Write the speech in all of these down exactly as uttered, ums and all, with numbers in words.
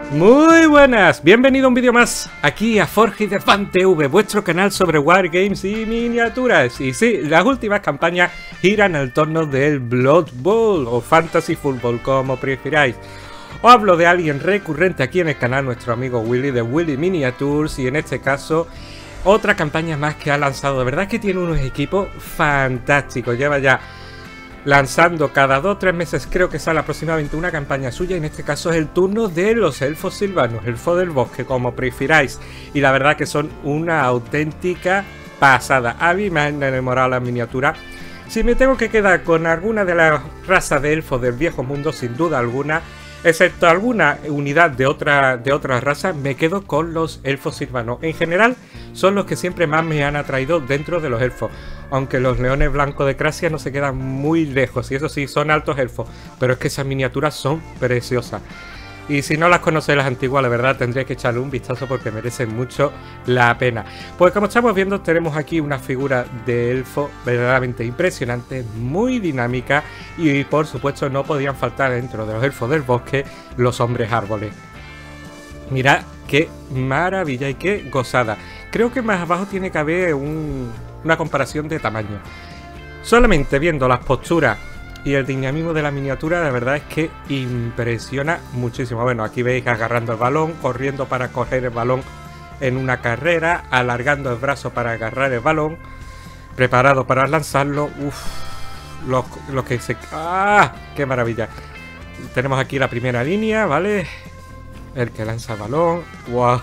Muy buenas, bienvenido a un vídeo más aquí a Forge de Fan T V, vuestro canal sobre Wargames y miniaturas. Y sí, las últimas campañas giran al torno del Blood Bowl o Fantasy Football, como prefiráis. Os hablo de alguien recurrente aquí en el canal, nuestro amigo Willy de Willy Miniatures, y en este caso otra campaña más que ha lanzado. De verdad que tiene unos equipos fantásticos, lleva ya lanzando cada dos o tres meses, creo que sale aproximadamente una campaña suya, y en este caso es el turno de los elfos silvanos, elfos del bosque, como prefiráis. Y la verdad que son una auténtica pasada. A mí me han enamorado las miniaturas. Si me tengo que quedar con alguna de las razas de elfos del viejo mundo, sin duda alguna, excepto alguna unidad de otra de otras razas, me quedo con los elfos silvanos. En general son los que siempre más me han atraído dentro de los elfos, aunque los leones blancos de Cracia no se quedan muy lejos, y eso sí, son altos elfos, pero es que esas miniaturas son preciosas. Y si no las conocéis las antiguas, la verdad tendréis que echarle un vistazo porque merecen mucho la pena. Pues como estamos viendo, tenemos aquí una figura de elfo verdaderamente impresionante, muy dinámica, y por supuesto no podían faltar dentro de los elfos del bosque los hombres árboles. Mirad qué maravilla y qué gozada. Creo que más abajo tiene que haber un, una comparación de tamaño. Solamente viendo las posturas y el dinamismo de la miniatura, la verdad es que impresiona muchísimo. Bueno, aquí veis agarrando el balón, corriendo para coger el balón en una carrera, alargando el brazo para agarrar el balón, preparado para lanzarlo. Uff, lo, lo que se... ¡Ah! ¡Qué maravilla! Tenemos aquí la primera línea, ¿vale? El que lanza el balón. ¡Wow!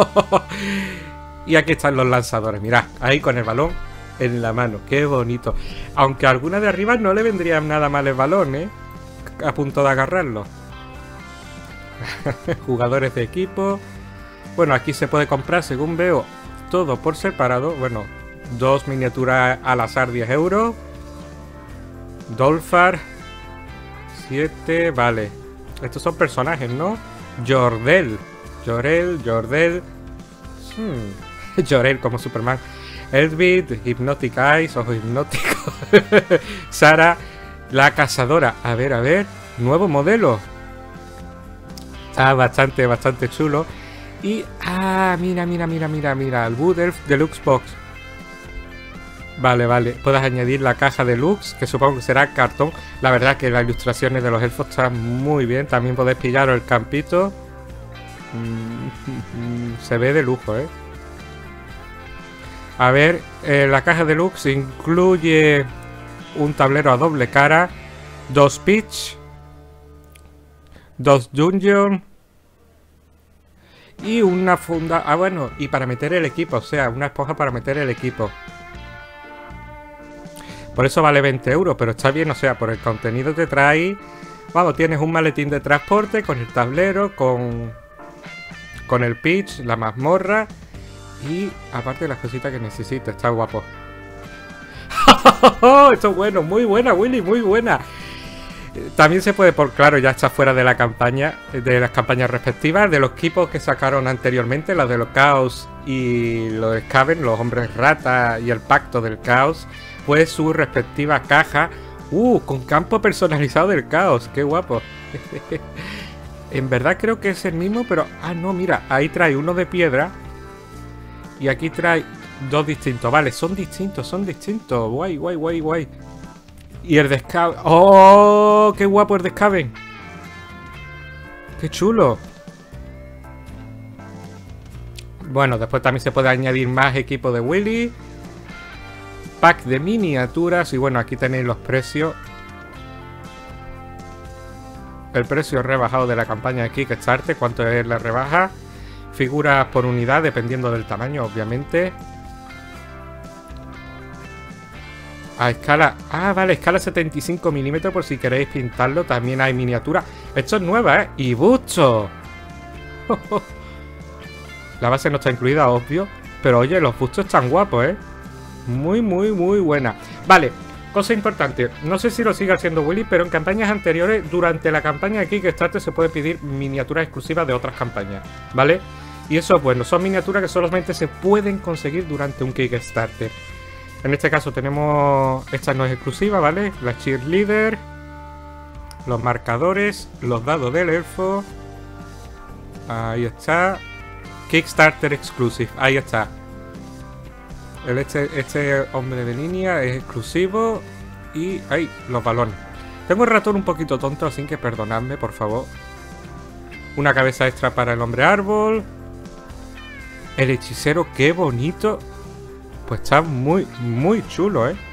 Y aquí están los lanzadores, mirad, ahí con el balón en la mano, qué bonito. Aunque a alguna de arriba no le vendría nada mal el balón, ¿eh? A punto de agarrarlo. Jugadores de equipo. Bueno, aquí se puede comprar, según veo, todo por separado. Bueno, dos miniaturas al azar, diez euros. Dolfar, siete, vale. Estos son personajes, ¿no? Jordel, Jorel, Jordel. Hmm. Jorel como Superman. Elvid, Hypnotic Eyes, ojo hipnótico. Sara, la cazadora. A ver, a ver. Nuevo modelo. Está bastante, bastante chulo. Y, ah, mira, mira, mira, mira, mira. El Wood Elf Deluxe Box. Vale, vale. Puedes añadir la caja deluxe, que supongo que será cartón. La verdad que las ilustraciones de los elfos están muy bien. También podéis pillaros el campito. Mm, se ve de lujo, ¿eh? A ver, eh, la caja deluxe incluye un tablero a doble cara, dos pitch, dos dungeon y una funda. Ah, bueno, y para meter el equipo, o sea, una esponja para meter el equipo. Por eso vale veinte euros, pero está bien, o sea, por el contenido te trae. Vamos, tienes un maletín de transporte con el tablero, con, con el pitch, la mazmorra. Y aparte de las cositas que necesito, está guapo. Esto es bueno, muy buena, Willy, muy buena. También se puede, por claro, ya está fuera de la campaña, de las campañas respectivas, de los equipos que sacaron anteriormente, las de los Caos y los de Skaven, los hombres rata y el pacto del Caos, pues su respectiva caja, uh, con campo personalizado del Caos, qué guapo. En verdad creo que es el mismo, pero, ah, no, mira, ahí trae uno de piedra. Y aquí trae dos distintos. Vale, son distintos, son distintos. Guay, guay, guay, guay. Y el de Skaven. ¡Oh! ¡Qué guapo el de Skaven! ¡Qué chulo! Bueno, después también se puede añadir más equipo de Willy. Pack de miniaturas. Y bueno, aquí tenéis los precios. El precio rebajado de la campaña de Kickstarter. ¿Cuánto es la rebaja? Figuras por unidad, dependiendo del tamaño, obviamente. A escala... Ah, vale, escala setenta y cinco milímetros por si queréis pintarlo. También hay miniatura. Esto es nueva, ¿eh? ¡Y bustos! La base no está incluida, obvio. Pero oye, los bustos están guapos, ¿eh? Muy, muy, muy buena. Vale, cosa importante. No sé si lo sigue haciendo Willy, pero en campañas anteriores, durante la campaña de Kickstarter, se puede pedir miniaturas exclusivas de otras campañas, ¿vale? Y eso es bueno, son miniaturas que solamente se pueden conseguir durante un Kickstarter. En este caso tenemos... Esta no es exclusiva, ¿vale? La cheerleader, los marcadores, los dados del elfo, Ahí está. Kickstarter Exclusive. Ahí está. El este, este hombre de línea es exclusivo. Y... ¡ay! Los balones. Tengo el ratón un poquito tonto, así que perdonadme, por favor. Una cabeza extra para el hombre árbol. El hechicero, qué bonito. Pues está muy, muy chulo, ¿eh?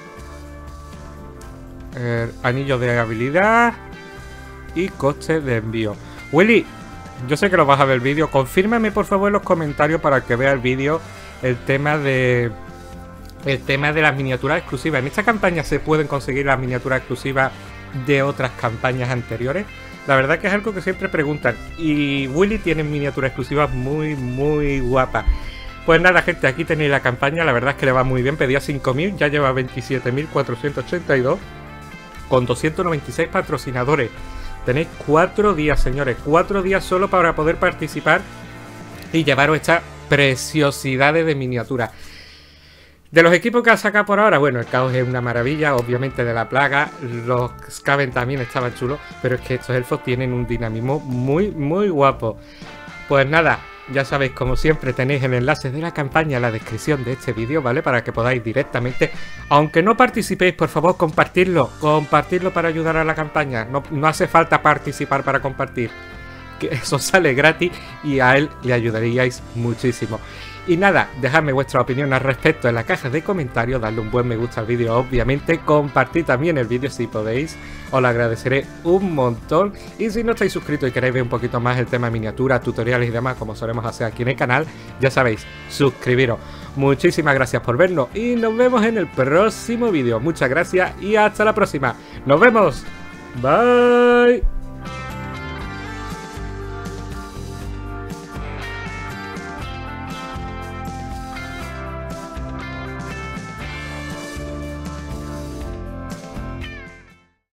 El anillo de habilidad. Y coste de envío. Willy, yo sé que lo vas a ver el vídeo. Confírmame por favor en los comentarios para que vea el vídeo el tema de... El tema de las miniaturas exclusivas. En esta campaña se pueden conseguir las miniaturas exclusivas de otras campañas anteriores. La verdad que es algo que siempre preguntan. Y Willy tiene miniaturas exclusivas muy, muy guapas. Pues nada, gente, aquí tenéis la campaña. La verdad es que le va muy bien. Pedía cinco mil, ya lleva veintisiete mil cuatrocientos ochenta y dos. Con doscientos noventa y seis patrocinadores. Tenéis cuatro días, señores. Cuatro días solo para poder participar y llevaros estas preciosidades de miniaturas. De los equipos que ha sacado por ahora, bueno, el Caos es una maravilla, obviamente de la plaga, los Skaven también estaban chulos, pero es que estos elfos tienen un dinamismo muy, muy guapo. Pues nada, ya sabéis, como siempre tenéis el enlace de la campaña en la descripción de este vídeo, ¿vale? Para que podáis directamente, aunque no participéis, por favor, compartirlo, compartirlo para ayudar a la campaña, no, no hace falta participar para compartir, que eso sale gratis y a él le ayudaríais muchísimo. Y nada, dejadme vuestra opinión al respecto en la caja de comentarios, darle un buen me gusta al vídeo, obviamente, compartid también el vídeo si podéis, os lo agradeceré un montón. Y si no estáis suscritos y queréis ver un poquito más el tema de miniaturas, tutoriales y demás, como solemos hacer aquí en el canal, ya sabéis, suscribiros. Muchísimas gracias por vernos y nos vemos en el próximo vídeo. Muchas gracias y hasta la próxima. ¡Nos vemos! Bye.